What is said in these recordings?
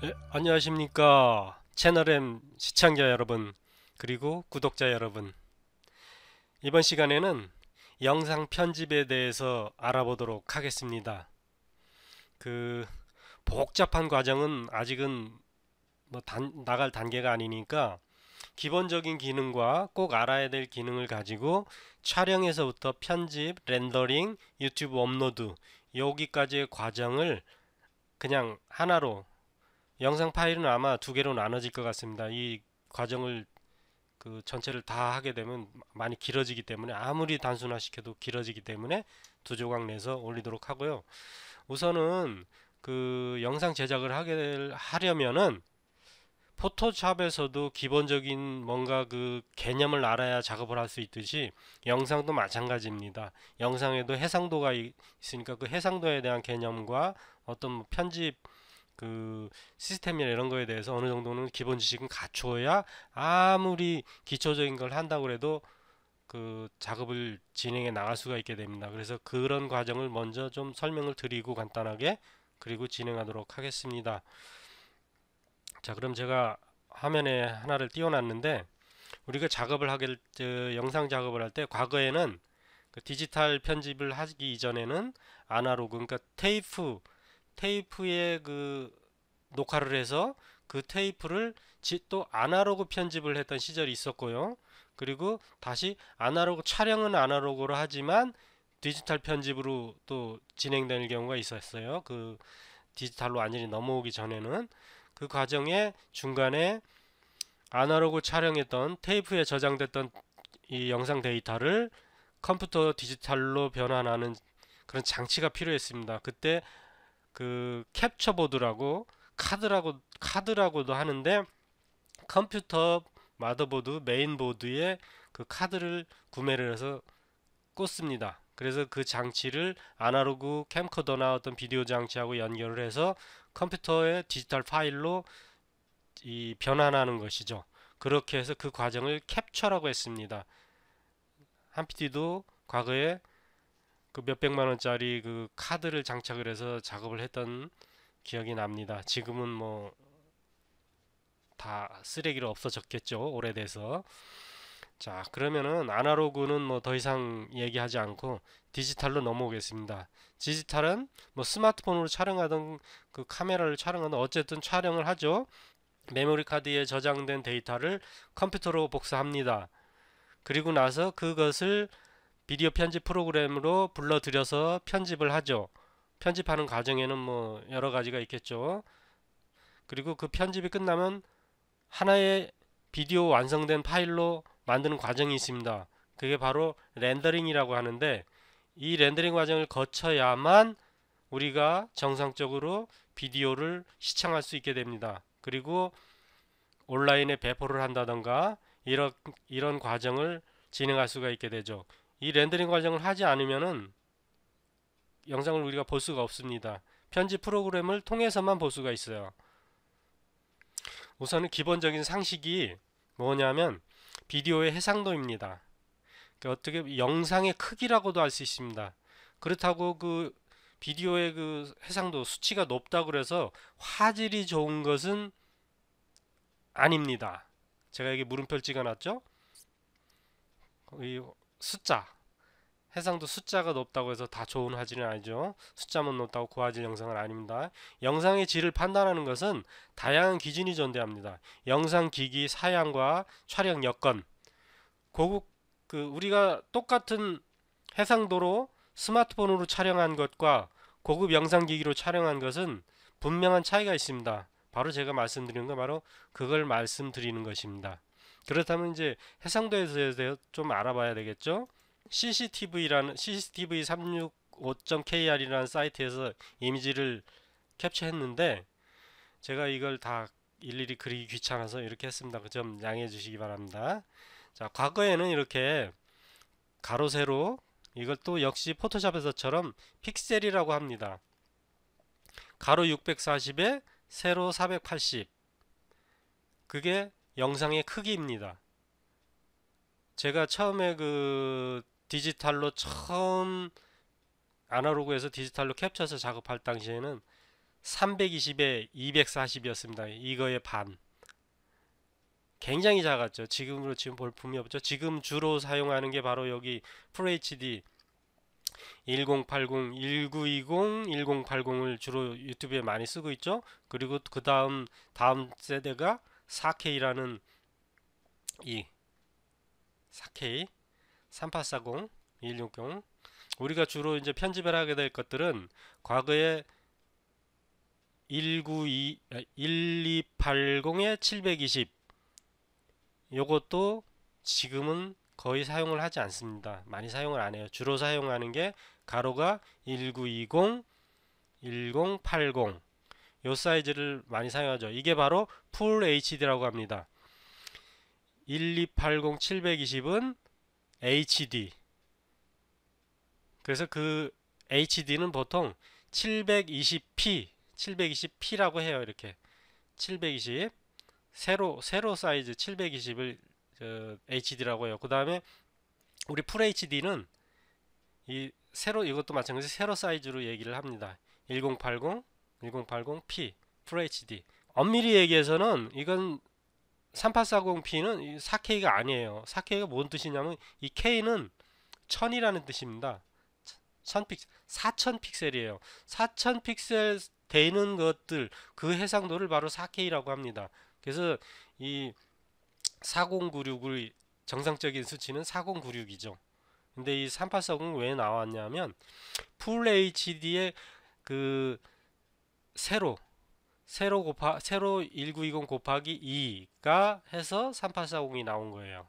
안녕하십니까 채널M 시청자 여러분, 그리고 구독자 여러분. 이번 시간에는 영상 편집에 대해서 알아보도록 하겠습니다. 그 복잡한 과정은 아직은 나갈 단계가 아니니까 기본적인 기능과 꼭 알아야 될 기능을 가지고 촬영에서부터 편집, 렌더링, 유튜브 업로드 여기까지의 과정을 그냥 하나로, 영상 파일은 아마 두 개로 나눠질 것 같습니다. 이 과정을 전체를 다 하게 되면 많이 길어지기 때문에, 아무리 단순화시켜도 길어지기 때문에 두 조각 내서 올리도록 하고요. 우선은 영상 제작을 하려면은 포토샵에서도 기본적인 뭔가 개념을 알아야 작업을 할 수 있듯이 영상도 마찬가지입니다. 영상에도 해상도가 있으니까 그 해상도에 대한 개념과 어떤 편집 시스템이나 이런 거에 대해서 어느 정도는 기본 지식은 갖추어야 아무리 기초적인 걸 한다고 해도 작업을 진행해 나갈 수가 있게 됩니다. 그래서 그런 과정을 먼저 좀 설명을 드리고 간단하게, 그리고 진행하도록 하겠습니다. 자, 그럼 제가 화면에 하나를 띄워놨는데, 우리가 영상 작업을 할 때 과거에는 디지털 편집을 하기 이전에는 아날로그, 그러니까 테이프에 녹화를 해서 그 테이프를 또 아날로그 편집을 했던 시절이 있었고요. 그리고 다시 아날로그 촬영은 아날로그로 하지만 디지털 편집으로 또 진행되는 경우가 있었어요. 디지털로 완전히 넘어오기 전에는 그 과정의 중간에 아날로그 촬영했던 테이프에 저장됐던 이 영상 데이터를 컴퓨터 디지털로 변환하는 그런 장치가 필요했습니다. 그때 캡처보드라고, 카드라고도 하는데, 컴퓨터 마더보드 메인보드에 그 카드를 구매를 해서 꽂습니다. 그래서 그 장치를 아날로그 캠코더나 어떤 비디오 장치하고 연결을 해서 컴퓨터의 디지털 파일로 변환하는 것이죠. 그렇게 해서 그 과정을 캡처라고 했습니다. 한 PD도 과거에 몇백만 원짜리 카드를 장착을 해서 작업을 했던 기억이 납니다. 지금은 뭐 다 쓰레기로 없어졌겠죠, 오래돼서. 자, 그러면은 아날로그는 뭐 더 이상 얘기하지 않고 디지털로 넘어오겠습니다. 디지털은 뭐 스마트폰으로 촬영하던 카메라를 촬영하던 어쨌든 촬영을 하죠. 메모리 카드에 저장된 데이터를 컴퓨터로 복사합니다. 그리고 나서 그것을 비디오 편집 프로그램으로 불러들여서 편집을 하죠. 편집하는 과정에는 뭐 여러 가지가 있겠죠. 그리고 그 편집이 끝나면 하나의 비디오 완성된 파일로 만드는 과정이 있습니다. 그게 바로 렌더링이라고 하는데, 이 렌더링 과정을 거쳐야만 우리가 정상적으로 비디오를 시청할 수 있게 됩니다. 그리고 온라인에 배포를 한다던가 이런 과정을 진행할 수가 있게 되죠. 이 렌더링 과정을 하지 않으면은 영상을 우리가 볼 수가 없습니다. 편집 프로그램을 통해서만 볼 수가 있어요. 우선은 기본적인 상식이 뭐냐면 비디오의 해상도입니다. 어떻게 영상의 크기라고도 할 수 있습니다. 그렇다고 비디오의 해상도 수치가 높다고 그래서 화질이 좋은 것은 아닙니다. 제가 여기 물음표를 찍어놨죠? 이 숫자, 해상도 숫자가 높다고 해서 다 좋은 화질은 아니죠. 숫자만 높다고 고화질 영상은 아닙니다. 영상의 질을 판단하는 것은 다양한 기준이 존재합니다. 영상 기기 사양과 촬영 여건, 고급 우리가 똑같은 해상도로 스마트폰으로 촬영한 것과 고급 영상 기기로 촬영한 것은 분명한 차이가 있습니다. 바로 제가 말씀드리는 건 바로 그걸 말씀드리는 것입니다. 그렇다면 이제 해상도에 대해서 좀 알아봐야 되겠죠. CCTV 365.kr이라는 사이트에서 이미지를 캡처했는데, 제가 이걸 다 일일이 그리기 귀찮아서 이렇게 했습니다. 그 점 양해해 주시기 바랍니다. 자, 과거에는 이렇게 가로 세로, 이것도 역시 포토샵에서처럼 픽셀이라고 합니다. 가로 640에 세로 480, 그게 영상의 크기입니다. 제가 처음에 디지털로 처음 아날로그에서 디지털로 캡쳐서 작업할 당시에는 320에 240이었습니다. 이거의 반. 굉장히 작았죠. 지금으로 지금 볼품이 없죠. 지금 주로 사용하는 게 바로 여기 FHD 1080, 1920, 1080을 주로 유튜브에 많이 쓰고 있죠. 그리고 그 다음 세대가 4K라는 이 4K 3840, 2160. 우리가 주로 이제 편집을 하게 될 것들은 과거에 1280에 720 요것도 지금은 거의 사용을 하지 않습니다. 많이 사용을 안 해요. 주로 사용하는 게 가로가 1920, 1080 요 사이즈를 많이 사용하죠. 이게 바로 풀 HD라고 합니다. 1280, 720은 HD. 그래서 그 HD는 보통 720p, 720p라고 해요. 이렇게 720 세로 사이즈 720을 HD라고 해요. 그 다음에 우리 풀 HD는 이 세로 이것도 마찬가지 세로 사이즈로 얘기를 합니다. 1080, 1080p 풀 HD. 엄밀히 얘기해서는 이건 3840p는 4K가 아니에요. 4K가 뭔 뜻이냐면 이 K는 1000이라는 뜻입니다. 4000 픽셀이에요. 4000 픽셀 되는 것들 그 해상도를 바로 4K라고 합니다. 그래서 이 4096의 정상적인 수치는 4096이죠. 근데 이 3840은 왜 나왔냐면 풀 HD의 그 세로 1920 곱하기 2가 해서 3840이 나온 거예요.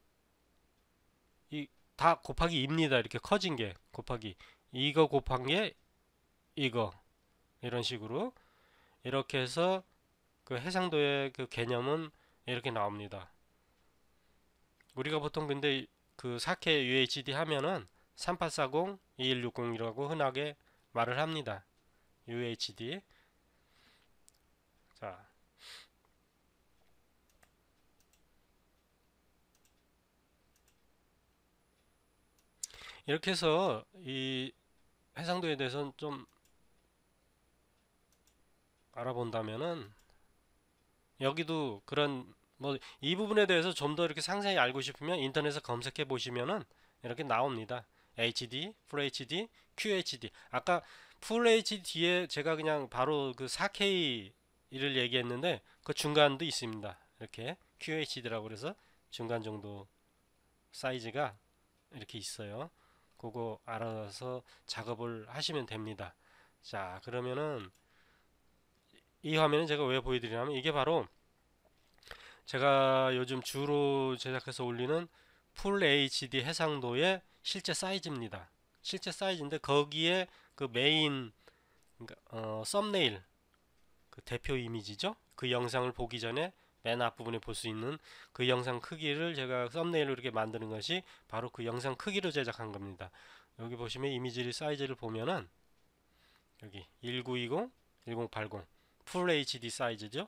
이 다 곱하기 2입니다. 이렇게 커진 게 곱하기 이거 곱한 게 이거 이런 식으로 이렇게 해서 그 해상도의 그 개념은 이렇게 나옵니다. 우리가 보통 근데 그 4K UHD 하면은 3840, 2160이라고 흔하게 말을 합니다. UHD. 자, 이렇게 해서 이 해상도에 대해서는 좀 알아본다면은 여기도 그런 뭐 이 부분에 대해서 좀 더 이렇게 상세히 알고 싶으면 인터넷에 검색해 보시면은 이렇게 나옵니다. HD, FHD, QHD. 아까 FHD에 제가 그냥 바로 그 4K를 얘기했는데 그 중간도 있습니다. 이렇게 QHD라고 그래서 중간 정도 사이즈가 이렇게 있어요. 그거 알아서 작업을 하시면 됩니다. 자, 그러면은 이 화면은 제가 왜 보여드리냐면 이게 바로 제가 요즘 주로 제작해서 올리는 풀 HD 해상도의 실제 사이즈입니다. 실제 사이즈인데 거기에 그 메인 그러니까 썸네일 그 대표 이미지죠. 그 영상을 보기 전에 맨 앞부분에 볼 수 있는 그 영상 크기를 제가 썸네일로 이렇게 만드는 것이 바로 그 영상 크기로 제작한 겁니다. 여기 보시면 이미지 사이즈를 보면은 여기 1920, 1080 풀 HD 사이즈죠.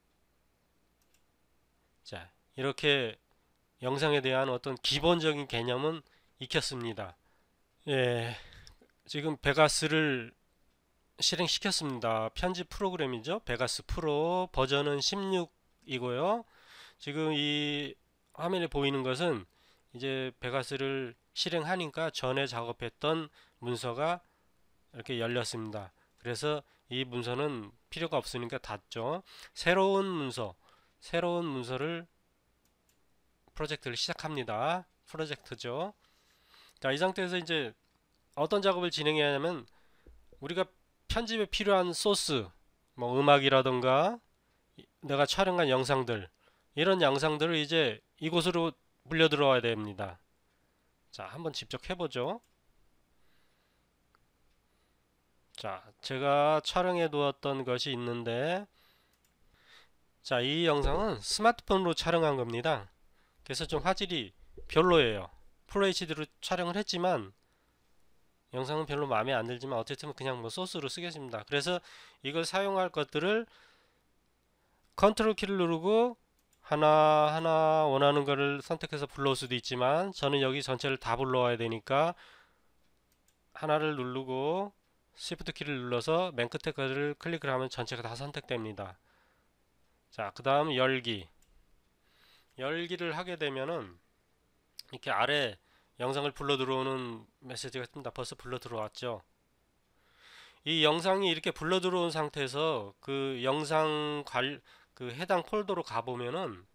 자, 이렇게 영상에 대한 어떤 기본적인 개념은 익혔습니다. 예, 지금 베가스를 실행시켰습니다. 편집 프로그램이죠. 베가스 프로 버전은 16이고요. 지금 이 화면에 보이는 것은 이제 베가스를 실행하니까 전에 작업했던 문서가 이렇게 열렸습니다. 그래서 이 문서는 필요가 없으니까 닫죠. 새로운 문서를 프로젝트를 시작합니다. 프로젝트죠. 자, 이 상태에서 이제 어떤 작업을 진행해야 하냐면 우리가 편집에 필요한 소스, 뭐 음악이라던가 내가 촬영한 영상들 이런 영상들을 이제 이곳으로 물려 들어와야 됩니다. 자, 한번 직접 해보죠. 자, 제가 촬영해 두었던 것이 있는데 자, 이 영상은 스마트폰으로 촬영한 겁니다. 그래서 좀 화질이 별로예요. FHD로 촬영을 했지만 영상은 별로 마음에 안 들지만 어쨌든 그냥 뭐 소스로 쓰겠습니다. 그래서 이걸 사용할 것들을 컨트롤 키를 누르고 하나하나 원하는 거를 선택해서 불러올 수도 있지만 저는 여기 전체를 다 불러와야 되니까 하나를 누르고 Shift 키를 눌러서 맨 끝에 거를 클릭을 하면 전체가 다 선택됩니다. 자, 그 다음 열기를 하게 되면은 이렇게 아래 영상을 불러 들어오는 메시지가 뜹니다. 벌써 불러 들어왔죠. 이 영상이 이렇게 불러 들어온 상태에서 그 그 해당 폴더로 가보면은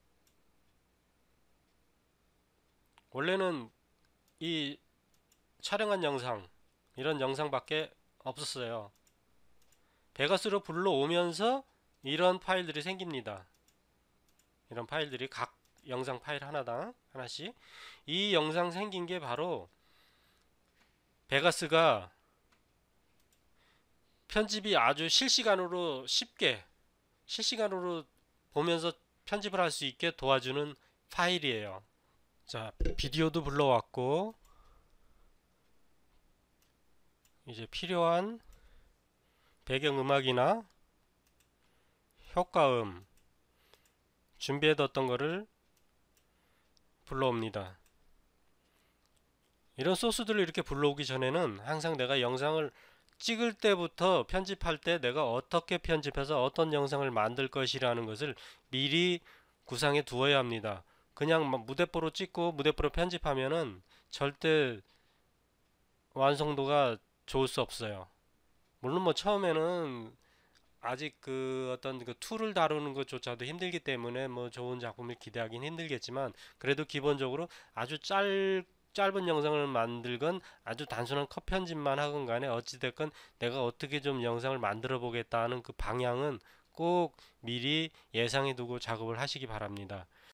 원래는 이 촬영한 영상, 이런 영상밖에 없었어요. 베가스로 불러오면서 이런 파일들이 생깁니다. 이런 파일들이 각 영상 파일 하나당 하나씩. 이 영상 생긴 게 바로 베가스가 편집이 아주 실시간으로 쉽게 실시간으로 보면서 편집을 할 수 있게 도와주는 파일이에요. 자, 비디오도 불러왔고 이제 필요한 배경음악이나 효과음 준비해뒀던 거를 불러옵니다. 이런 소스들을 이렇게 불러오기 전에는 항상 내가 영상을 찍을 때부터 편집할 때 내가 어떻게 편집해서 어떤 영상을 만들 것이라는 것을 미리 구상해 두어야 합니다. 그냥 막 무대뽀로 찍고 무대뽀로 편집하면은 절대 완성도가 좋을 수 없어요. 물론 뭐 처음에는 아직 그 어떤 그 툴을 다루는 것조차도 힘들기 때문에 뭐 좋은 작품을 기대하기는 힘들겠지만 그래도 기본적으로 아주 짧은 영상을 만들건 아주 단순한 컷 편집만 하건 간에 어찌됐건 내가 어떻게 좀 영상을 만들어 보겠다는 그 방향은 꼭 미리 예상해 두고 작업을 하시기 바랍니다.